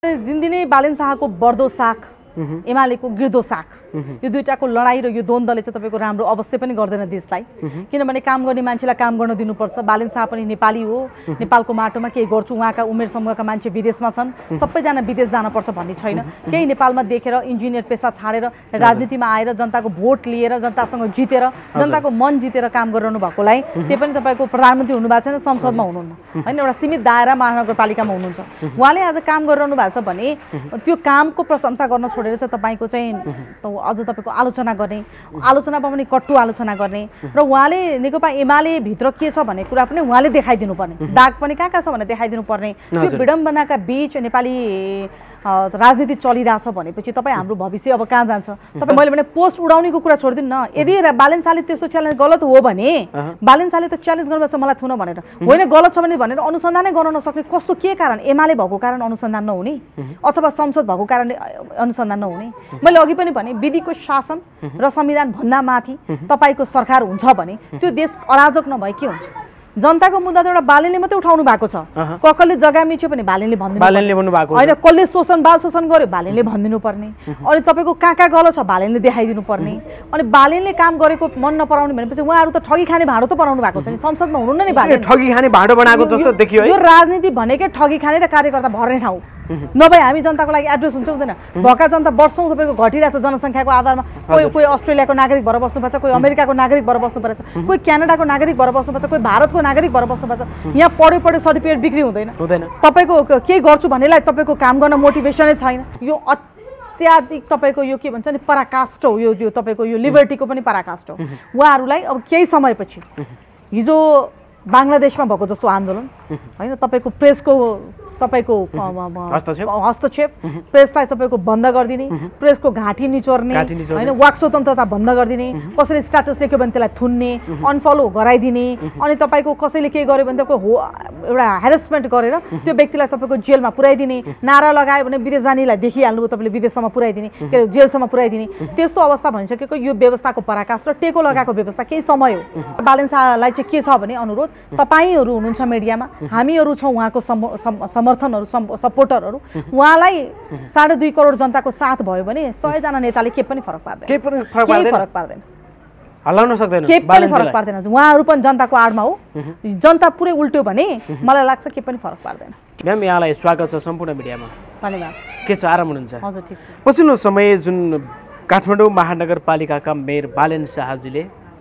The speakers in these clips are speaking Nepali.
दिनदिनै बालेन शाहको बढ्दो साख एमालेको गिर्दो साख यो दुईटाको लडाई र यो द्वन्द्वले चाहिँ तपाईको राम्रो अवश्य पनि गर्दैन देशलाई किनभने काम गर्ने मान्छेलाई काम गर्न दिनुपर्छ बालेन शाह पनि नेपाली हो नेपालको माटोमा केही गर्छु उहाँका उमेर समूहका मान्छे विदेशमा छन् सबैजना विदेश जानुपर्छ भन्ने छैन केही नेपालमा देखेर इन्जिनियर पेसा छाडेर राजनीतिमा आएर जनताको भोट लिएर जनतासँग जितेर जनताको मन जितेर काम गरिरहनु भएकोलाई त्यो पनि तपाईको प्रधानमन्त्री हुनुभएको छैन संसदमा हुनुहुन्न हैन एउटा सीमित दायरा महानगरपालिकामा हुनुहुन्छ उहाँले आज काम गरिरहनु भएको छ भने त्यो कामको प्रशंसा गर्न छोडेर चाहिँ तपाईको चाहिँ अझ तपाईको आलोचना गर्ने आलोचनामा पनि कट्टु आलोचना गर्ने र उहाँले नेकपा एमाले भित्र के छ भन्ने कुरा पनि उहाँले देखाइदिनु पर्ने दाग पनि कहाँ छ भनेर देखाइदिनु पर्ने त्यो विडम्बनाका बीच नेपाली राजनीति चलिरहेछ भनेपछि तपाईँ हाम्रो भविष्य अब कहाँ जान्छ तपाईँ मैले भने पोस्ट उडाउनेको कुरा छोडिदिनु न यदि बालेन शाहले त्यस्तो च्यालेन्ज गलत हो भने बालेन शाहले त च्यालेन्ज गर्नुपर्छ मलाई थुन भनेर होइन गलत छ भनेर अनुसन्धानै गर्न नसक्ने कस्तो के कारण एमाले भएको कारण अनुसन्धान नहुने अथवा संसद भएको कारण अनुसन्धान नहुने मैले अघि पनि भने विधिको शासन र संविधान भन्दा माथि तपाईको सरकार हुन्छ भने त्यो देश अराजक नभए के हुन्छ जनताको मुद्दा त एउटा बालेनले मात्रै उठाउनु भएको छ कसले जग्गा मिच्यो भने बालेनले भन्नु भएको हैन कसले शोषण बाल शोषण गर्यो बालेनले भनिदिनु पर्ने अनि तपाईको कहाँ गलत छ बालेनले देखाइदिनु पर्ने अनि बालेनले काम गरेको मन नपराउने भनेपछि उहाँहरु त ठगी खाने भाडो त बनाउनु भएको छ नि संसदमा हुनुहुन्न नि बालेन ठगी खाने भाडो बनाएको जस्तो देखियो है यो राजनीति भनेकै ठगी खाने र कार्यकर्ता भर्ने ठाउँ नभए हामी जनताको लागि एड्रेस हुन्छ हुँदैन भएका जनता वर्षौं तपाईको घटिरहेको छ जनसंख्याको आधारमा कोही अस्ट्रेलियाको नागरिक भएर बस्नुपर्छ कोही अमेरिकाको नागरिक भएर बस्नुपर्छ कोही क्यानाडाको नागरिक भएर बस्नुपर्छ कोही भारतको नागरिक भएर बस्नुपर्छ यहाँ पढे सर्टिफिकेट बिक्री हुँदैन तपाईको के गर्छु भन्नेलाई तपाईको काम गर्न मोटिभेसनै छैन यो अत्याधिक तपाईको यो के भन्छ नि पराकाष्ठ हो यो तपाईको यो लिबर्टीको पनि पराकाष्ठ हो उहाँहरुलाई अब केही समयपछि हिजो बांग्लादेशमा भएको जस्तो आन्दोलन हैन तपाईको प्रेसको तपाईको हस्तक्षेप प्रेसलाई तपाईको बन्द गरिदिने प्रेसको घाँटी निचोर्ने हैन वाक स्वतन्त्रता बन्द गरिदिने कसैले स्ट्याटस लेख्यो भने त्यसलाई थुन्ने अनफलो गराइदिने अनि तपाईको कसैले के गर्यो भने तपाईको एउटा हेरेसमेन्ट गरेर त्यो व्यक्तिलाई तपाईको जेलमा पुर्याइदिने नारा लगायो भने विदेश जानेलाई देखिहाल्नु तपाईले विदेशसम्म पुर्याइदिने के जेलसम्म पुर्याइदिने त्यस्तो अवस्था भनिसकेको यो व्यवस्थाको पराकाष्ठ र टेको लगाएको व्यवस्था केही समय हो बालेन शाहलाई चाहिँ के छ भने अनुरोध तपाईहरु हुनुहुन्छ मिडियामा हामीहरु छौं उहाँको समर्थनहरु सपोर्टरहरु उहाँलाई 2.5 करोड जनताको साथ भयो भने 100 जना नेताले के पनि फरक पार्दैन केही फरक पार्दैन हल्लाउन सक्दैन के पनि फरक पार्दैन उहाँहरु पनि जनताको आडमा हो जनता पुरै उल्ट्यो भने मलाई लाग्छ के पनि फरक पार्दैन म्याम यहाँलाई स्वागत छ सम्पूर्ण मिडियामा धन्यवाद के छ आराम हुनुहुन्छ हजुर ठीक छ पछिल्लो समय जुन काठमाडौँ महानगरपालिकाका मेयर बालेन शाहजीले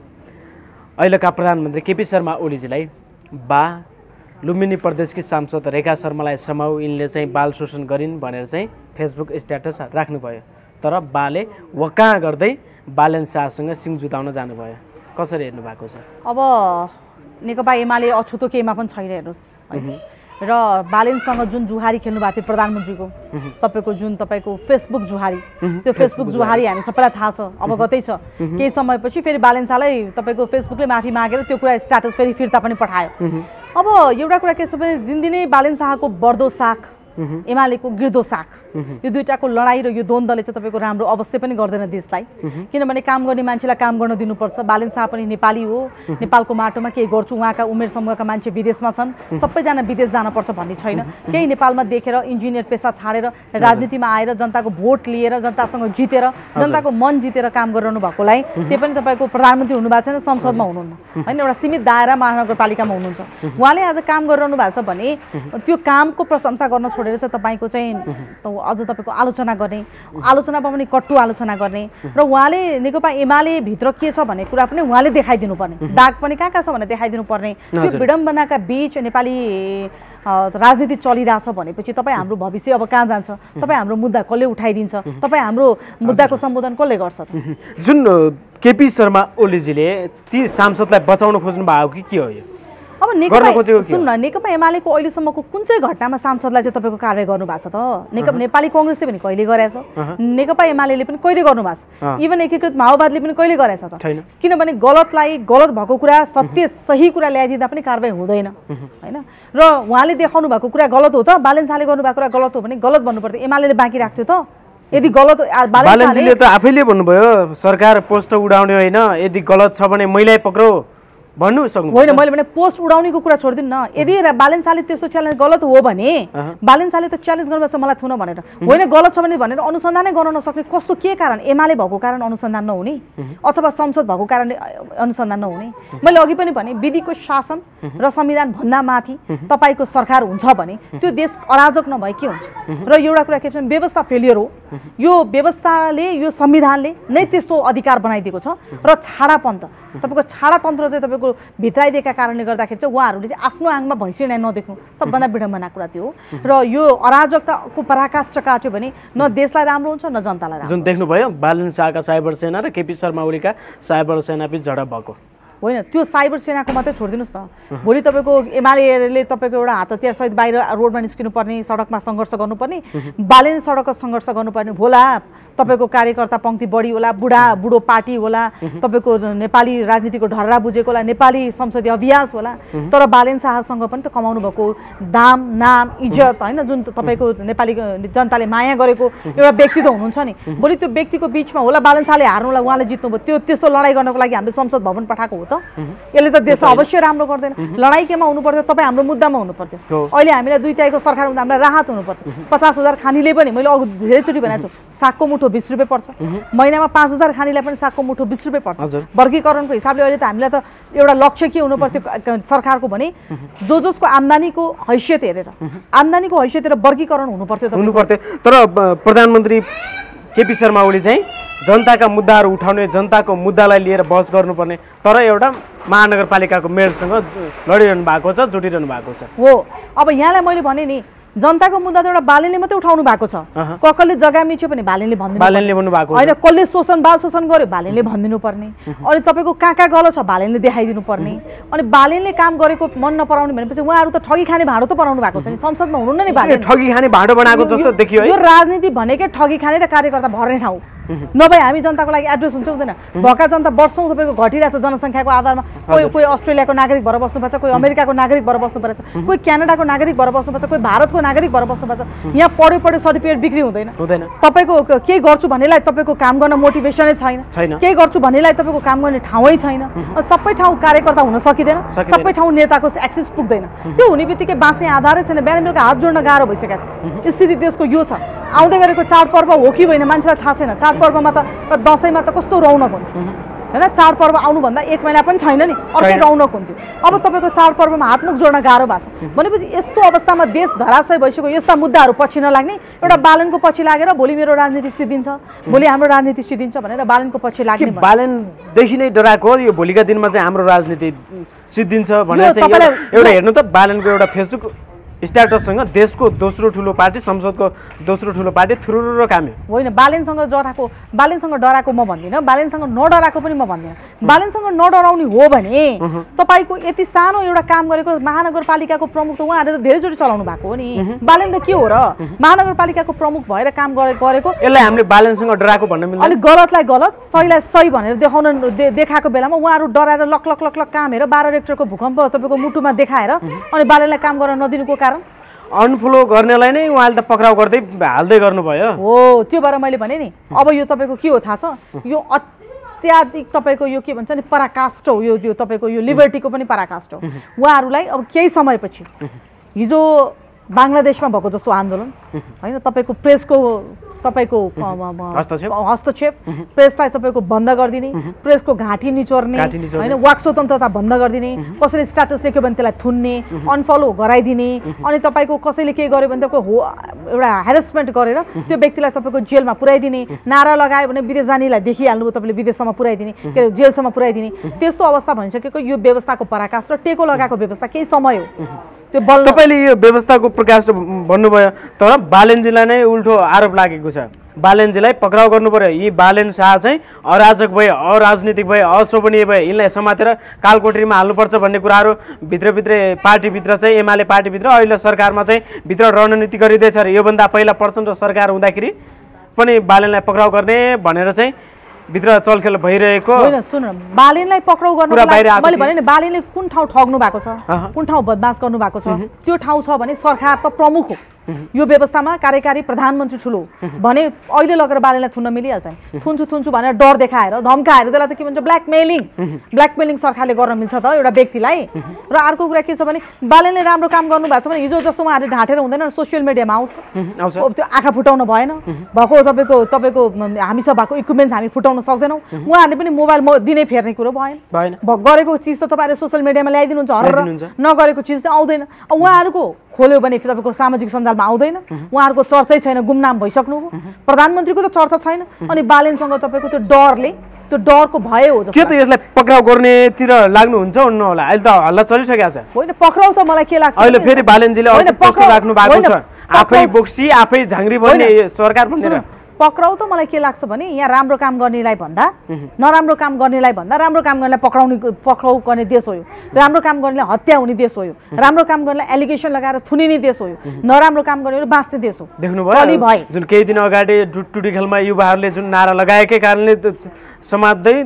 अहिलेका प्रधानमन्त्री केपी शर्मा ओलीजीलाई बा लुम्बिनी प्रदेशकी सांसद रेखा शर्मालाई समाउ यिनले चाहिँ बाल शोषण गरिन् भनेर चाहिँ फेसबुक स्ट्याटस राख्नुभयो तर बाले वकाँ गर्दै बालेन शाहसँग सिङ जुताउन जानुभयो कसरी हेर्नु भएको छ अब नेकपा एमाले अछुतो केमा पनि छैन हेर्नुस् र बालेनसँग जुन जुहारी खेल्नु भएको थियो प्रधानमन्त्रीको तपाईको जुन तपाईको फेसबुक जुहारी त्यो फेसबुक जुहारी हामी सबैलाई थाहा छ अवगतै छ केही समयपछि फेरि बालेन शाहलाई तपाईको फेसबुकले माफी मागेर त्यो कुरा स्ट्याटस फेरि फिर्ता पनि पठायो अब एउटा कुरा के छ भने दिनदिनै बालेन शाहको बढ्दो साख एमालेको गिर्दो साख यो दुईटाको लडाई र यो द्वन्द्वले चाहिँ तपाईको राम्रो अवश्य पनि गर्दैन देशलाई किनभने काम गर्ने मान्छेलाई काम गर्न दिनुपर्छ बालेन शाह पनि नेपाली हो नेपालको माटोमा केही गर्छु उहाँका उमेर समूहका मान्छे विदेशमा छन् सबैजना विदेश जानुपर्छ भन्ने छैन केही नेपालमा देखेर इन्जिनियर पेसा छाडेर राजनीतिमा आएर जनताको भोट लिएर जनतासँग जितेर जनताको मन जितेर काम गरिरहनु भएकोलाई त्यो पनि तपाईको प्रधानमन्त्री हुनुभएको छैन संसदमा हुनुहुन्न हैन एउटा सीमित दायरा महानगरपालिकामा हुनुहुन्छ उहाँले आज काम गरिरहनु भएको छ भने त्यो कामको प्रशंसा गर्न छोडेर चाहिँ तपाईको चाहिँ अझ तपाईको आलोचना गर्ने आलोचनामा पनि कट्टु आलोचना गर्ने र उहाँले नेकपा एमाले भित्र के छ भन्ने कुरा पनि उहाँले देखाइदिनु पर्ने दाग पनि कहाँ छ भनेर देखाइदिनु पर्ने त्यो विडम्बनाका बीच नेपाली राजनीति चलिरहेछ भनेपछि तपाईँ हाम्रो भविष्य अब कहाँ जान्छ तपाईँ हाम्रो मुद्दा कसले उठाइदिन्छ तपाईँ हाम्रो मुद्दाको सम्बोधन कसले गर्छ जुन केपी शर्मा ओलीजीले ती सांसदलाई बचाउन खोज्नु भएको कि के हो यो अब सुन्न नेकपा एमालेको अहिलेसम्मको कुन चाहिँ घटनामा सांसदलाई चाहिँ तपाईको कारबाही गर्नु भएको छ त नेपाली कांग्रेसले पनि कहिले गरेछ नेकपा एमालेले पनि कहिले गर्नु भएको छ इभन एकीकृत माओवादीले पनि कहिले गरेछ त किनभने गलतलाई गलत भएको कुरा सत्य सही कुरा ल्याइदिँदा पनि कारबाही हुँदैन हैन र उहाँले देखाउनु भएको कुरा गलत हो त बालेन शाहले गर्नु भएको कुरा गलत हो भने गलत भन्नुपर्थ्यो एमालेले बाँकी राख्थ्यो त यदि गलत बालेनजीले त आफैले भन्नुभयो सरकार पोस्ट उडाउने होइन यदि गलत छ भने महिला पक्रो भन्नु सक्नु होइन मैले भने पोस्ट उडाउनेको कुरा छोडिदिनु न यदि बालेन शाहले त्यस्तो च्यालेन्ज गलत हो भने बालेन शाहले त च्यालेन्ज गर्नुपर्छ मलाई थुन भनेर होइन गलत छ भनेर अनुसन्धानै गर्न नसक्ने कस्तो के कारण एमाले भएको कारण अनुसन्धान नहुने अथवा संसद भएको कारणले अनुसन्धान नहुने मैले अघि पनि भने विधिको शासन र संविधान भन्दा माथि तपाईको सरकार हुन्छ भने त्यो देश अराजक नभए के हुन्छ र एउटा कुरा के छ व्यवस्था फेलियर हो यो व्यवस्थाले यो संविधानले नै त्यस्तो अधिकार बनाइदिएको छ र छाडापन्त तपाईको छाडातन्त्र चाहिँ तपाईको भित्राइदिएका कारणले गर्दाखेरि चाहिँ उहाँहरूले चाहिँ आफ्नो आङमा भैँसी नै नदेख्नु सबभन्दा विडम्बना कुरा त्यो हो र यो अराजकताको पराकाष्ठ काट्यो भने न देशलाई राम्रो हुन्छ न जनतालाई राम्रो जुन देख्नुभयो बालेन शाहका साइबर सेना र केपी शर्मा ओलीका साइबर सेना बीच झडप भएको होइन त्यो साइबर सेनाको मात्रै छोडिदिनुहोस् न भोलि तपाईँको एमाले तपाईँको एउटा हात हतियारसहित बाहिर रोडमा निस्किनु पर्ने सडकमा सङ्घर्ष गर्नुपर्ने बालेन सडकमा सङ्घर्ष गर्नुपर्ने होला तपाईँको कार्यकर्ता पङ्क्ति बढी होला बुढो पार्टी होला तपाईँको नेपाली राजनीतिको ढर्रा बुझेको होला नेपाली संसदीय अभ्यास होला तर बालेन शाहसँग पनि त कमाउनु भएको दाम नाम इज्जत होइन जुन तपाईँको नेपाली जनताले माया गरेको एउटा व्यक्ति त हुनुहुन्छ नि भोलि त्यो व्यक्तिको बिचमा होला बालेन शाहले हार्नुलाई उहाँले जित्नुभयो त्यो त्यस्तो लडाइँ गर्नको लागि हामीले संसद भवन पठाएको हो त यसले त देशलाई अवश्य राम्रो गर्दैन लडाइँ केमा हुनु पर्थ्यो तपाईँ हाम्रो मुद्दामा हुनु पर्थ्यो अहिले हामीलाई 2 तिहाईको सरकार हुँदा हामीलाई राहत हुनु पर्थ्यो 50,000 खानीले पनि मैले अघि धेरैचोटि भनेको छु सागको मुठो 20 रुपियाँ पर्छ महिनामा 5,000 खानीलाई पनि सागको मुठो 20 रुपियाँ पर्छ वर्गीकरणको हिसाबले अहिले त हामीलाई त एउटा लक्ष्य के हुनु पर्थ्यो सरकारको भने जसको आम्दानीको हैसियत हेरेर आम्दानीको हैसियत हेरेर वर्गीकरण हुनु पर्थ्यो तर प्रधानमन्त्री केपी शर्मा ओली चाहिँ जनताका मुद्दाहरू उठाउने जनताको मुद्दालाई लिएर बहस गर्नुपर्ने तर एउटा महानगरपालिकाको मेयरसँग लडिरहनु भएको छ जुटिरहनु भएको छ हो अब यहाँलाई मैले भने नि जनताको मुद्दा त एउटा बालेनले मात्रै उठाउनु भएको छ कसले जग्गा मिच्यो भने बालेनले भन्नु भएको होइन कसले बाल शोषण गर्यो बालेनले भनिदिनु पर्ने अनि तपाईँको कहाँ गलत छ बालेनले देखाइदिनु पर्ने अनि बालेनले काम गरेको मन नपराउने भनेपछि उहाँहरू त ठगी खाने भाँडो त बनाउनु भएको छ नि संसदमा हुनु नि बालेन ठगी खाने भाँडो बनाएको जस्तो देखियो यो राजनीति भनेकै ठगी खाने र कार्यकर्ता भर्ने ठाउँ नभए हामी जनताको लागि एड्रेस हुन्छ हुँदैन भएका जनता वर्षौँ तपाईँको घटिरहेको छ जनसङ्ख्याको आधारमा कोही अस्ट्रेलियाको नागरिक भएर बस्नुपर्छ कोही अमेरिकाको नागरिक भएर बस्नुपर्छ कोही क्यानाडाको नागरिक भएर बस्नुपर्छ कोही भारतको नागरिक भएर बस्नुपर्छ यहाँ पढे सर्टिफिकेट बिक्री हुँदैन तपाईँको केही गर्छु भन्नेलाई तपाईँको काम गर्न मोटिभेसनै छैन केही गर्छु भन्नेलाई तपाईँको काम गर्ने ठाउँै छैन सबै ठाउँ कार्यकर्ता हुन सकिँदैन सबै ठाउँ नेताको एक्सेस पुग्दैन त्यो हुने बित्तिकै बाँच्ने आधारै छैन बिहान बेलुका हात जोड्न गाह्रो भइसकेको छ स्थिति देशको यो छ आउँदै गरेको चाडपर्व हो कि होइन मान्छेलाई थाहा छैन चाडपर्वमा त दसैँमा त कस्तो रौनक हुन्थ्यो होइन चाडपर्व आउनुभन्दा 1 महिना पनि छैन नि अर्कै रौनक हुन्थ्यो अब तपाईँको चाडपर्वमा हातमुख जोड्न गाह्रो भएको छ भनेपछि यस्तो अवस्थामा देश धराशय भइसक्यो यस्ता मुद्दाहरू पछि नलाग्ने एउटा बालनको पछि लागेर भोलि मेरो राजनीति सिद्धिन्छ भोलि हाम्रो राजनीति सिद्धिन्छ भनेर बालनको पछि लाग्ने बालनदेखि नै डराएको यो भोलिका दिनमा चाहिँ हाम्रो राजनीति सिद्धिन्छ भनेर चाहिँ एउटा हेर्नु त बालनको एउटा फेसबुक स्ट्याटससँग देशको दोस्रो ठुलो पार्टी संसदको दोस्रो ठुलो पार्टी थुरुरु काम्यो होइन बालेनसँग डराएको म भन्दिनँ बालेनसँग नडराएको पनि म भन्दिनँ बालेनसँग नडराउने हो भने तपाईँको यति सानो एउटा काम गरेको महानगरपालिकाको प्रमुख त उहाँहरूले त धेरैचोटि चलाउनु भएको हो नि बालेन त के हो र महानगरपालिकाको प्रमुख भएर काम गरेको यसलाई हामीले बालेनसँग डराएको भन्न मिल्दैन अलिक गलतलाई गलत सहीलाई सही भनेर देखाएको बेलामा उहाँहरू डराएर लक लक लक लक काम हेरेर 12 रेक्टरको भूकम्प तपाईँको मुटुमा देखाएर अनि बालेनलाई काम गर्न नदिनुको कारण अनफ्लो गर्नेलाई नै उहाँले त पक्राउ गर्दै हाल्दै गर्नुभयो हो त्यो भएर मैले भने नि अब यो तपाईँको के हो थाहा छ यो अत्याधिक तपाईँको यो के भन्छ नि पराकाष्ठ हो यो तपाईँको यो लिबर्टीको पनि पराकाष्ठ हो उहाँहरूलाई अब केही समयपछि हिजो बङ्गलादेशमा भएको जस्तो आन्दोलन होइन तपाईँको प्रेसको तपाईँको हस्तक्षेप प्रेसलाई तपाईँको बन्द गरिदिने प्रेसको घाँटी निचोर्ने होइन वाक स्वतन्त्रता बन्द गरिदिने कसैले स्ट्याटस लेख्यो भने त्यसलाई थुन्ने अनफलो गराइदिने अनि तपाईँको कसैले के गर्यो भने तपाईँको एउटा हेरेसमेन्ट गरेर त्यो व्यक्तिलाई तपाईँको जेलमा पुर्याइदिने नारा लगायो भने विदेश जानेलाई देखिहाल्नु तपाईँले विदेशसम्म पुर्याइदिने के अरे जेलसम्म पुर्याइदिने त्यस्तो अवस्था भइसकेको यो व्यवस्थाको पराकाष्ठ र टेको लगाएको व्यवस्था केही समय हो तपाईँले यो व्यवस्थाको प्रकाश भन्नुभयो तर बालेनजीलाई नै उल्टो आरोप लागेको छ बालेनजीलाई पक्राउ गर्नु पर्यो यी बालेन शाह चाहिँ अराजक भए अराजनीतिक भए अशोभनीय भए यिनलाई समातेर कालकोठरीमा हाल्नुपर्छ भन्ने कुराहरू भित्रभित्रै पार्टीभित्र चाहिँ एमाले पार्टीभित्र अहिले सरकारमा चाहिँ भित्र रणनीति गरिँदैछ र योभन्दा पहिला प्रचण्ड सरकार हुँदाखेरि पनि बालेनलाई पक्राउ गर्ने भनेर चाहिँ भित्र चलखेल भइरहेको होइन सुन बालेनलाई पक्राउ गर्नु मैले भने नि बालेनले कुन ठाउँ ठग्नु भएको छ कुन ठाउँ बदमास गर्नु भएको छ त्यो ठाउँ छ भने सरकार त प्रमुख हो यो व्यवस्थामा कार्यकारी प्रधानमन्त्री ठुलो भने अहिले लगेर बालेनलाई थुन्न मिलिहाल्छ नि। थुन्छु भनेर डर देखाएर धम्काएर त्यसलाई त के भन्छ ब्ल्याकमेलिङ सरकारले गर्न मिल्छ त एउटा व्यक्तिलाई। र अर्को कुरा के छ भने बालेनले राम्रो काम गर्नु भएको छ भने हिजो जस्तो उहाँहरूले ढाँटेर हुँदैन, सोसियल मिडियामा आउँछ, त्यो आँखा फुटाउन भएन भएको तपाईँको हामीसँग भएको इक्विपमेन्ट्स हामी फुटाउन सक्दैनौँ, उहाँहरूले पनि मोबाइल दिनै फेर्ने कुरो भएन। गरेको चिज त तपाईँहरूले सोसियल मिडियामा ल्याइदिनुहुन्छ हरेर, नगरेको चिज त आउँदैन। उहाँहरूको खोल्यो भने तपाईँको सामाजिक सञ्जालमा आउँदैन, उहाँहरूको चर्चै छैन, गुमनाम भइसक्नु हो। प्रधानमन्त्रीको त चर्चा छैन, अनि बालेनसँग तपाईँको त्यो डरले, त्यो डरको भय हो। के त यसलाई पक्राउ गर्नेतिर लाग्नुहुन्छ हुन्न होला? अहिले त हल्ला चलिसकेको छ। होइन पक्राउ त मलाई के लाग्छ अहिले फेरि बालेनजीले अर्को पोस्टर राख्नु भएको छ, आफै बोक्सी आफै झाङ्ग्री बन्ने सरकार भनेर। पक्राउ त मलाई के लाग्छ भने यहाँ राम्रो काम गर्नेलाई भन्दा नराम्रो काम गर्नेलाई भन्दा राम्रो काम गर्नेलाई पक्राउ गर्ने देश हो यो। राम्रो काम गर्नेलाई हत्या हुने देश हो यो। राम्रो काम गर्नेलाई एलिगेसन लगाएर थुनिने देश हो यो। नराम्रो काम गर्नेले बाँच्ने देश हो। देख्नुभयो जुन केही दिन अगाडि टुटी खेलमा युवाहरूले जुन नारा लगाएकै कारणले समात्दै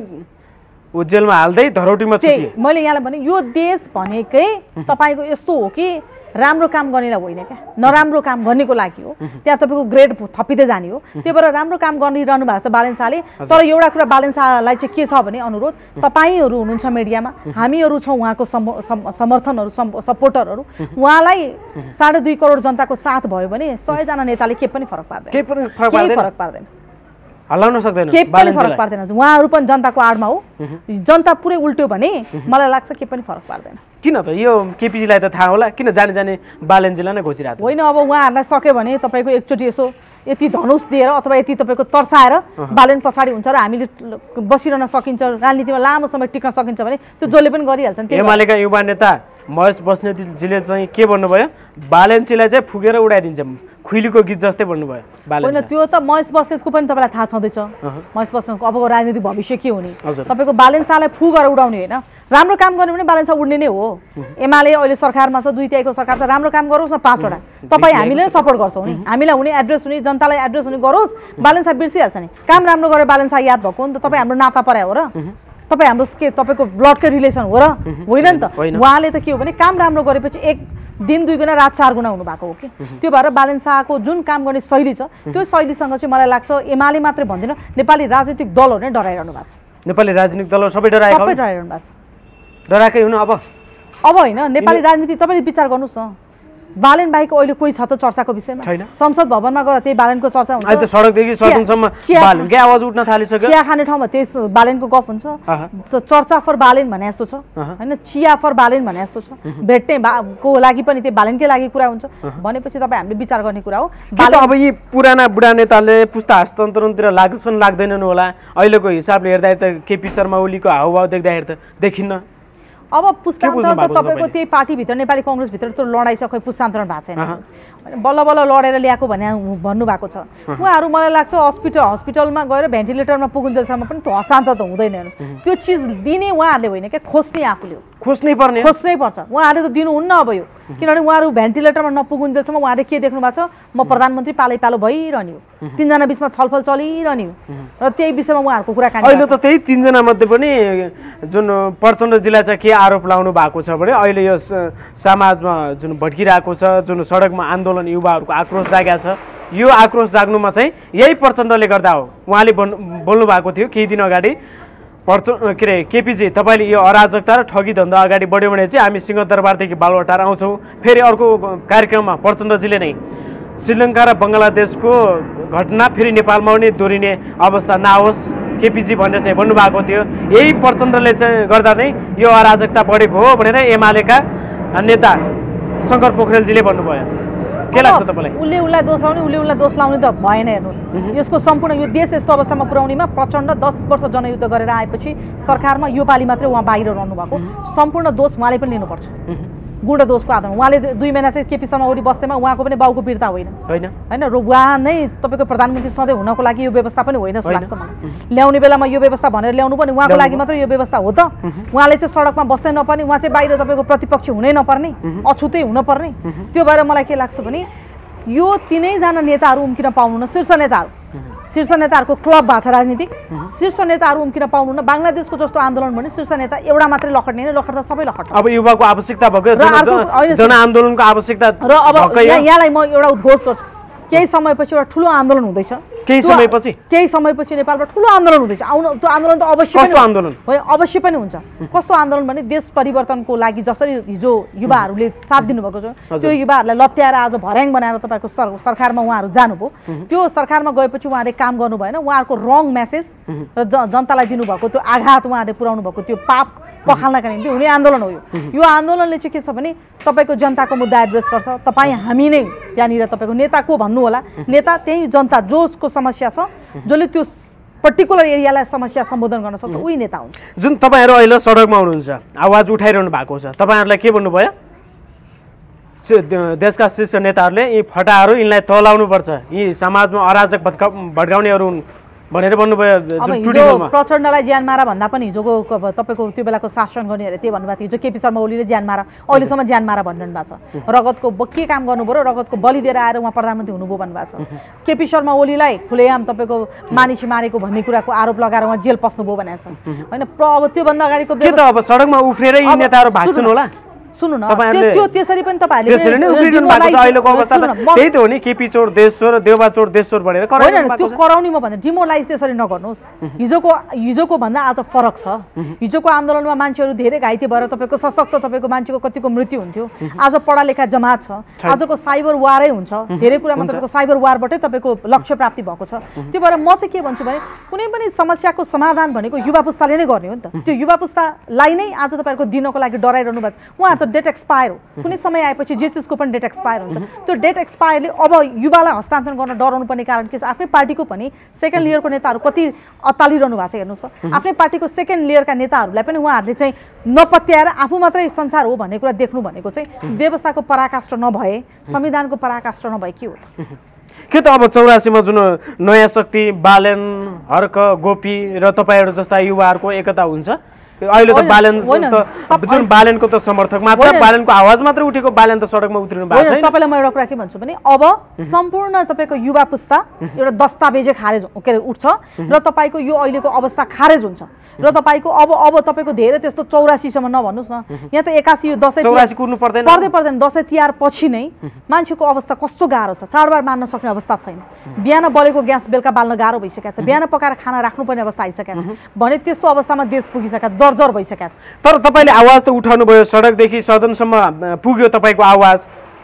जेलमा हाल्दै धरौटीमा छुटिए। मैले यहाँलाई भने यो देश भनेकै तपाईँको यस्तो हो कि राम्रो काम गर्नेलाई होइन क्या, नराम्रो काम गर्नेको लागि हो। त्यहाँ तपाईँको ग्रेड थपिँदै जाने हो। त्यही भएर राम्रो काम गरिरहनु भएको छ बालेन शाहले। तर एउटा कुरा बालेन शाहलाई चाहिँ के छ भने अनुरोध, तपाईँहरू हुनुहुन्छ मिडियामा, हामीहरू छौँ उहाँको समर्थनहरू सपोर्टरहरू, उहाँलाई 2.5 करोड जनताको साथ भयो भने 100 जना नेताले के पनि फरक पार्दैन, केही फरक पार्दैन, हल्लाउन सक्दैन, केही पनि फरक पार्दैन। उहाँहरू पनि जनताको आडमा हो, जनता पुरै उल्ट्यो भने मलाई लाग्छ के पनि फरक पार्दैन। किन त यो केपीजीलाई त थाहा होला, किन जाने बालेनजीलाई नै घोषिरहेको होइन? अब उहाँहरूलाई सक्यो भने तपाईँको एकचोटि यसो यति धनुष दिएर अथवा यति तपाईँको तर्साएर बालेन पछाडि हुन्छ र हामीले बसिरहन सकिन्छ, राजनीतिमा लामो समय टिक्न सकिन्छ भने त्यो जसले पनि गरिहाल्छन्। एमालेका युवा नेता महेश बस्नेतजीले चाहिँ के भन्नुभयो, बालेनजीलाई चाहिँ फुकेर उडाइदिन्छ, खुइलीको गीत जस्तै भन्नुभयो बालेन। होइन त्यो त महेश बस्नेतको पनि तपाईँलाई थाहा छँदैछ, महेश बस्नेतको अबको राजनीतिक भविष्य के हुने। तपाईँको बालेन शाहलाई फु गरेर उडाउने होइन, राम्रो काम गर्ने भने बालेन शाह उड्ने नै हो। एमाले अहिले सरकारमा छ, 2/3 सरकार छ, राम्रो काम गरोस् न 5वटा, तपाईँ हामीले नै सपोर्ट गर्छौँ नि, हामीलाई हुने एड्रेस हुने, जनतालाई एड्रेस हुने गरोस्। बालेन शाह बिर्सिहाल्छ नि, काम राम्रो गरेर बालेन शाह याद भएको हो नि त। तपाईँ हाम्रो नाता पर्या हो र, तपाईँ हाम्रो के तपाईँको ब्लडकै रिलेसन हो र, होइन नि त। उहाँले त के हो भने काम राम्रो गरेपछि 1 दिन 2 गुणा रात 4 गुणा हुनुभएको हो कि। त्यो भएर बालेन शाहको जुन काम गर्ने शैली छ त्यो शैलीसँग चाहिँ मलाई लाग्छ एमाले मात्रै भन्दिनँ, नेपाली राजनीतिक दलहरू नै डराइरहनु भएको छ। नेपाली राजनीतिक दलहरू सबै डराइरहनु भएको छ। डराएकै हुनु अब होइन, नेपाली राजनीति तपाईँले विचार गर्नुहोस् न, बालेन बाहेक अहिले कोही छ त चर्चाको विषयमा? संसद भवनमा गएर त्यही बालेनको चर्चा हुन्छ। अहिले त सडकदेखि सदनसम्म बालेनकै आवाज उठ्न थालिसक्यो। चिया खाने ठाउँमा त्यही बालेनको गफ हुन्छ, चर्चा फर बालेन भने जस्तो छ होइन, चिया फर बालेन भने जस्तो छ, भेट्ने को लागि पनि त्यही बालेनकै लागि कुरा हुन्छ भनेपछि तपाईँ हामीले विचार गर्ने कुरा हो। अब यी पुराना बुढा नेताले पुस्ता हस्तान्तरणतिर लाग्छन् लाग्दैनन् होला? अहिलेको हिसाबले हेर्दा त केपी शर्मा ओलीको हाउभाउ देख्दाखेरि त देखिन्न। अब पुस्तान्तरण त तपाईँको त्यही पार्टीभित्र नेपाली कङ्ग्रेसभित्र त्यो लडाइँ छ, खोइ पुस्तान्तरण भएको छैन, बल्ल बल्ल लडेर ल्याएको भन्नुभएको छ उहाँहरू। मलाई लाग्छ हस्पिटलमा गएर भेन्टिलेटरमा पुगुन्जेलसम्म पनि त्यो हस्तान्तरण त हुँदैन, त्यो चिज दिने उहाँहरूले होइन क्या, खोज्ने आफूले हो, खोज्नै पर्छ। उहाँहरूले त दिनुहुन्न अब यो, किनभने उहाँहरू भेन्टिलेटरमा नपुगुन्जेलसम्म उहाँहरूले के देख्नु भएको छ, म प्रधानमन्त्री पालो भइरहने हो, 3 जना बिचमा छलफल चलिरहने हो र त्यही विषयमा उहाँहरूको कुराकानी। अहिले त त्यही 3 जना मध्ये पनि जुन प्रचण्डजीलाई चाहिँ के आरोप लाउनु भएको छ भने अहिले यो समाजमा जुन भड्किरहेको छ, जुन सडकमा आन्दोलन युवाहरूको आक्रोश जागेको छ, यो आक्रोश जाग्नुमा चाहिँ यही प्रचण्डले गर्दा हो। उहाँले बोल्नु भएको थियो केही दिन अगाडि, के अरे केपीजी तपाईँले यो अराजकता र ठगी धन्दा अगाडि बढ्यो भने चाहिँ हामी सिंहदरबारदेखि बालुवाटार आउँछौँ। फेरि अर्को कार्यक्रममा प्रचण्डजीले नै श्रीलङ्का र बङ्गलादेशको घटना फेरि नेपालमा पनि दोहोरिने अवस्था नआओस् केपीजी भनेर चाहिँ भन्नुभएको थियो। यही प्रचण्डले चाहिँ गर्दा नै यो अराजकता बढेको हो भनेर एमालेका नेता शङ्कर पोखरेलजीले भन्नुभयो। के लाग्छ तपाईँलाई? उसलाई दोष लाउने, उसलाई दोष लाउने त भएन। हेर्नुहोस्, यसको सम्पूर्ण यो देश यस्तो अवस्थामा पुर्याउनेमा प्रचण्ड 10 वर्ष जनयुद्ध गरेर आएपछि सरकारमा यो पालि मात्रै उहाँ बाहिर रहनु भएको, सम्पूर्ण दोष उहाँले पनि लिनुपर्छ। गुण दोषको आधारमा उहाँले 2 महिना चाहिँ केपी शर्मा ओली बस्दैमा उहाँको पनि बाउको बिर्ता होइन होइन, र उहाँ नै तपाईँको प्रधानमन्त्री सधैँ हुनको लागि यो व्यवस्था पनि होइन जस्तो लाग्छ मलाई। ल्याउने बेलामा यो व्यवस्था भनेर ल्याउनु पनि उहाँको लागि मात्रै यो व्यवस्था हो त? उहाँले चाहिँ सडकमा बस्नै नपर्ने, उहाँ चाहिँ बाहिर तपाईँको प्रतिपक्ष हुनै नपर्ने, अछुतै हुनपर्ने? त्यो भएर मलाई के लाग्छ भने यो 3जना नेताहरू उम्किन पाउनु न, शीर्ष नेताहरू शीर्ष नेताहरूको क्लब भएको छ राजनीतिक शीर्ष नेताहरू उम्किन पाउनुहुन्न बांग्लादेशको जस्तो आन्दोलन भने शीर्ष नेता एउटा मात्रै लखट्ने हैन लखट्दा सबै लखट्छ अब युवाको आवश्यकता भएको जनआन्दोलनको आवश्यकता र अब यहाँलाई म एउटा उद्घोष गर्छु केही समयपछि एउटा ठुलो आन्दोलन हुँदैछ केही समयपछि नेपालमा ठुलो आन्दोलन हुँदैछ त्यो आन्दोलन त अवश्य कस्तो आन्दोलन होइन अवश्य पनि हुन्छ कस्तो आन्दोलन भने देश परिवर्तनको लागि जसरी हिजो युवाहरूले साथ दिनुभएको छ त्यो युवाहरूलाई लत्याएर आज भर्याङ बनाएर तपाईँको सरकारमा उहाँहरू जानुभयो त्यो सरकारमा गएपछि उहाँहरूले काम गर्नु भएन उहाँहरूको रङ मेसेज जनतालाई दिनुभएको त्यो आघात उहाँहरूले पुर्याउनु भएको त्यो पाप पखाल्नका निम्ति हुने आन्दोलन हो यो आन्दोलनले चाहिँ के छ भने तपाईँको जनताको मुद्दा एड्रेस गर्छ तपाईँ हामी नै त्यहाँनिर तपाईँको नेता को भन्नु होला नेता त्यही जनता जसको समस्या छ जसले त्यो पर्टिकुलर एरियालाई समस्या सम्बोधन गर्न सक्छ उही नेता हुन्छ जुन तपाईँहरू अहिले सडकमा हुनुहुन्छ आवाज उठाइरहनु भएको छ तपाईँहरूलाई के भन्नुभयो देशका शीर्ष नेताहरूले यी फटाहरू यिनलाई तलाउनुपर्छ यी समाजमा अराजक भड्काउनेहरू भनेर भन्नुभयो प्रचण्डलाई ज्यान मारा भन्दा पनि हिजोको तपाईँको त्यो बेलाको शासन गर्नेहरूले त्यही भन्नुभएको थियो हिजो केपी शर्मा ओलीले ज्यान मारा अहिलेसम्म ज्यान मारा भनिरहनु भएको छ रगतको के काम गर्नुभयो र रगतको बलि दिएर आएर उहाँ प्रधानमन्त्री हुनुभयो भन्नुभएको छ केपी शर्मा ओलीलाई खुलेआम तपाईँको मानिस मारेको भन्ने कुराको आरोप लगाएर उहाँ जेल पस्नुभयो भनेको छ होइन अब त्योभन्दा अगाडिको अब सडकमा उफ्रेर यी नेताहरू भाग्छन् होला सुन्नु न त्यो त्यसरी पनि तपाईहरुले त्यसरी नै उफ्रिनु भएको छ अहिलेको अवस्था त्यही त हो नि केपी चोर देश चोर देउबा चोर देश चोर भनेर होइन त्यो कराउनी म भन्दा डिमोरलाइज त्यसरी नगर्नुस् हिजोको भन्दा आज फरक छ हिजोको आन्दोलनमा मान्छेहरू धेरै घाइते भएर तपाईको सशक्त तपाईको मान्छेको कतिको मृत्यु हुन्थ्यो आज पढालेखा जमात छ आजको साइबर वारै हुन्छ धेरै कुरामा तपाईको साइबर वारबाटै तपाईको लक्ष्य प्राप्ति भएको छ त्यो भएर म चाहिँ के भन्छु भने कुनै पनि समस्याको समाधान भनेको युवा पुस्ताले नै गर्ने हो नि त त्यो युवा पुस्तालाई नै आज तपाईहरुको दिनको लागि डराइरहनु भएको छ उहाँहरु डेट एक्सपायर हो कुनै समय आएपछि जे चिजको पनि डेट एक्सपायर हुन्छ त्यो डेट एक्सपायरले अब युवालाई हस्तान्तरण गर्न डराउनु पर्ने कारण के छ आफ्नै पार्टीको पनि सेकेन्ड लेयरको नेताहरू कति अत्तालिरहनु भएको छ हेर्नुस् त आफ्नै पार्टीको सेकेन्ड लेयरका नेताहरूलाई पनि उहाँहरूले चाहिँ नपत्याएर आफू मात्रै संसार हो भन्ने कुरा देख्नु भनेको चाहिँ व्यवस्थाको पराकाष्ठ नभए संविधानको पराकाष्ठ नभए के हो त के त अब 84 मा जुन नयाँ शक्ति बालेन हर्क गोपी र तपाईहरु जस्ता युवाहरुको एकता हुन्छ अहिले त बालेन जुन बालेनको त समर्थक मात्र बालेनको आवाज मात्र उठेको बालेन त सडकमा उत्रिनु भएको छैन तपाईलाई म एउटा कुरा के भन्छु भने अब सम्पूर्ण तपाईको युवा पुस्ता एउटा दस्तावेज खारेज के उठ्छ र तपाईको यो अहिलेको अवस्था खारेज हुन्छ र तपाईको अब तपाईको धेरै त्यस्तो 84 सम्म नभन्नुस् न यहाँ त 81 यो दशैं 84 कुर्नु पर्दैन दशैं तिहार पछि नै मान्छेको अवस्था कस्तो गाह्रो छ चाडबाड मान्न सक्ने अवस्था छैन बिहान बलेको ग्यास बेलुका बाल्न गाह्रो भइसकेको छ बिहान पकाएर खाना राख्नुपर्ने अवस्था आइसकेको छ भने त्यस्तो अवस्थामा देश पुगिसकेको जर्जर भइसकेको छ तर तपाईले आवाज त उठाउनु भयो सडकदेखि सदनसम्म पुग्यो तपाईको आवाज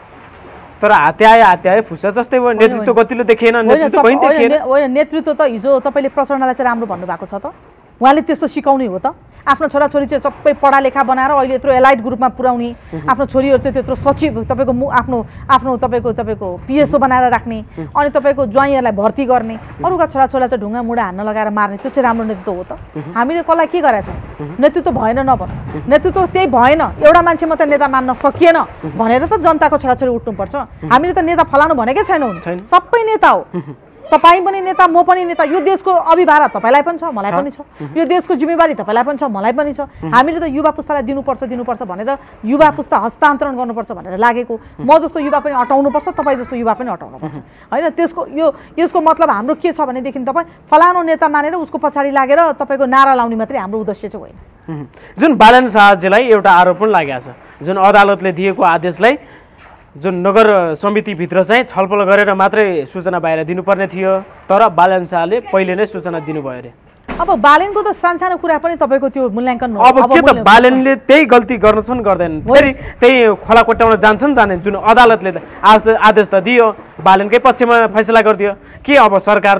तर हात्याए फुसा जस्तै भयो नेतृत्व गतिलो देखिएन नेतृत्व पनि देखिएन होइन नेतृत्व त हिजो तपाईले प्रचण्डलाई चाहिँ राम्रो भन्नु भएको छ त उहाँले त्यस्तो सिकाउने हो त आफ्नो छोराछोरी चाहिँ सबै पढा लेखा बनाएर अहिले यत्रो एलाइट ग्रुपमा पुर्याउने आफ्नो छोरीहरू चाहिँ त्यत्रो सचिव तपाईको आफ्नो तपाईको पिएसओ बनाएर राख्ने अनि तपाईको ज्वाइँहरूलाई भर्ती गर्ने अरूका छोराछोरीलाई चाहिँ ढुङ्गा मुढा हान्न लगाएर मार्ने त्यो चाहिँ राम्रो नेतृत्व हो त हामीले कसलाई के गरेका छौँ नेतृत्व भएन नभन्नु नेतृत्व त्यही भएन एउटा मान्छे मात्रै नेता मान्न सकिएन भनेर त जनताको छोराछोरी उठ्नुपर्छ हामीले त नेता फलानु भनेकै छैनौँ सबै नेता हो तपाईँ पनि नेता म पनि नेता यो देशको अभिभार तपाईँलाई पनि छ मलाई पनि छ यो देशको जिम्मेवारी तपाईँलाई पनि छ मलाई पनि छ हामीले त युवा पुस्तालाई दिनुपर्छ भनेर युवा पुस्ता हस्तान्तरण गर्नुपर्छ भनेर लागेको म जस्तो युवा पनि हटाउनुपर्छ तपाईँ जस्तो युवा पनि हटाउनुपर्छ होइन यसको मतलब हाम्रो के छ भनेदेखि तपाईँ फलानो नेता मानेर उसको पछाडि लागेर तपाईँको नारा लाउने मात्रै हाम्रो उद्देश्य चाहिँ होइन जुन बालन शाहजीलाई एउटा आरोप पनि लागेको छ जुन अदालतले दिएको आदेशलाई जुन नगर समितिभित्र चाहिँ छलफल गरेर मात्रै सूचना बाहिर दिनुपर्ने थियो तर बालन शाहले पहिले नै सूचना दिनुभयो अरे अब बालेनको त सानसानो कुरा पनि तपाईको त्यो मूल्याङ्कन अब के त बालेनले त्यही गल्ती गर्छन् गर्दैन फेरि त्यही खोला कोट्याउन जान्छन् जाने जुन अदालतले त आदेश त दियो बालेनकै पक्षमा फैसला गरिदियो के अब सरकार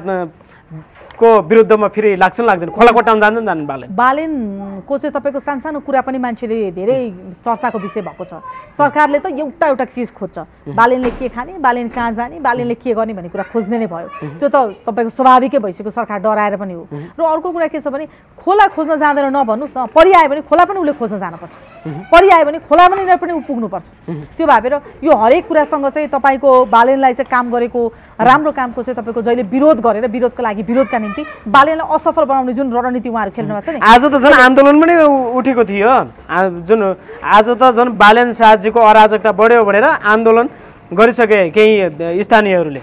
को विरुद्धमा फेरि लाग्छन् लाग्दैन खोला कोट्याउन जान्छन् बालेनको चाहिँ तपाईको सानसानो कुरा पनि मान्छेले धेरै चर्चाको विषय भएको छ सरकारले त एउटा चिज खोज्छ बालेनले के खाने बालेन कहाँ जाने बालेनले के गर्ने भन्ने कुरा खोज्ने नै भयो त्यो त तपाईको स्वाभाविकै भइसक्यो सरकार डराएर पनि हो र अर्को कुरा के छ भने खोला खोज्न जाँदैन नभन्नुस् न परि आयो भने खोला पनि उसले खोज्न जानुपर्छ परि आयो भने खोला पनि पुग्नुपर्छ त्यो भएर यो हरेक कुरासँग चाहिँ तपाईको बालेनलाई चाहिँ काम गरेको राम्रो कामको चाहिँ तपाईको जहिले विरोध गरेर विरोधको लागि विरोधका निम्ति बालेनलाई असफल बनाउने जुन रणनीति उहाँहरू खेल्नु भएको छ नि आज त झन् आन्दोलन पनि उठेको थियो जुन आज त झन् बालेन शाहजीको अराजकता बढ्यो भनेर आन्दोलन गरिसके केही स्थानीयहरूले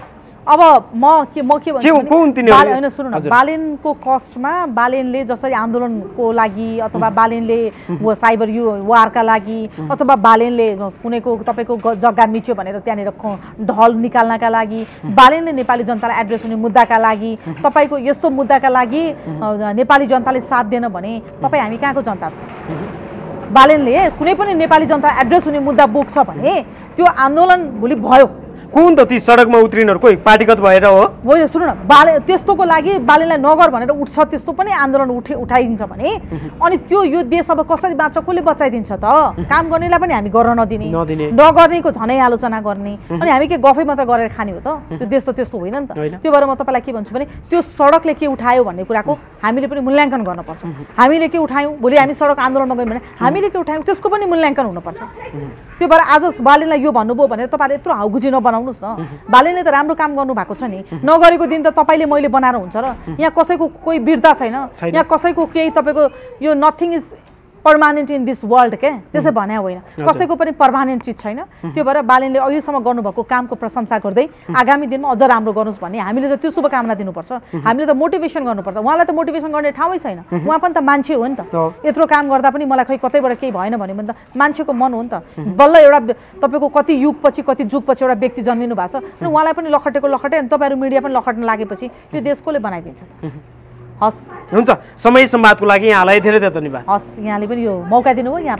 अब म के भन्छु भने कुन तिनीहरू हैन सुन्नु न बालेनको कस्टमा बालेनले जसरी आन्दोलनको लागि अथवा बालेनले साइबर वारका लागि अथवा बालेनले कुनैको तपाईको जग्गा मिच्यो भनेर त्यहाँनिर ढल निकाल्नका लागि बालेनले नेपाली जनतालाई एड्रेस हुने मुद्दाका लागि तपाईको यस्तो मुद्दाका लागि नेपाली जनताले साथ दिएन भने तपाई हामी कहाँको जनता बालेनले कुनै पनि नेपाली जनता एड्रेस हुने मुद्दा बोक्छ भने त्यो आन्दोलन भोलि भयो कुन त ती सडकमा उत्रिनहरु कोही पार्टीगत भएर हो होइन सुन्नु न त्यस्तोको लागि बालेनलाई नगर भनेर उठ्छ त्यस्तो पनि आन्दोलन उठाइदिन्छ भने अनि त्यो यो देश अब कसरी बाँच्छ कसले बचाइदिन्छ त काम गर्नेलाई पनि हामी गर्न नदिने नगर्नेको झनै आलोचना गर्ने अनि हामी के गफै मात्र गरेर खाने हो त त्यो देश त त्यस्तो होइन नि त त्यो भएर म तपाईलाई के भन्छु भने त्यो सडकले के उठायो भन्ने कुराको हामीले पनि मूल्याङ्कन गर्नुपर्छ हामीले के उठायौं भोलि हामी सडक आन्दोलनमा गयौं भने हामीले के उठायौं त्यसको पनि मूल्याङ्कन हुनुपर्छ त्यो भएर आज बालेनलाई यो भन्नुभयो भनेर तपाईले यत्रो हाउगुजी नबनाउनुस् न बालेनले त राम्रो काम गर्नु भएको छ नि नगरेको दिन त तपाईले मैले बनाएर हुन्छ र यहाँ कसैको कोही वीरता छैन यहाँ कसैको केही तपाईको यो nothing is permanent in this world के त्यसै भने होइन कसैको पनि पर्मानेन्ट चिज छैन त्यो भएर बालेनले अहिलेसम्म गर्नुभएको कामको प्रशंसा गर्दै आगामी दिनमा अझ राम्रो गर्नुस् भन्ने हामीले त त्यो शुभकामना दिनुपर्छ हामीले त मोटिभेसन गर्नुपर्छ उहाँलाई त मोटिभेसन गर्ने ठाउँै छैन उहाँ पनि त मान्छे हो नि त यत्रो काम गर्दा पनि मलाई खै कतैबाट केही भएन भने त मान्छेको मन हो नि त बल्ल एउटा तपाईको कति युगपछि कति जुगपछि एउटा व्यक्ति जन्मिनु भएको छ अनि उहाँलाई पनि लखटेको लखटे अनि तपाईहरु मिडिया पनि लखट्न लागेपछि यो देश कोले बनाइदिन्छ हस् हुन्छ समय संवादको लागि यहाँलाई धेरै धेरै धन्यवाद हस् यहाँले पनि यो मौका दिनुभयो यहाँ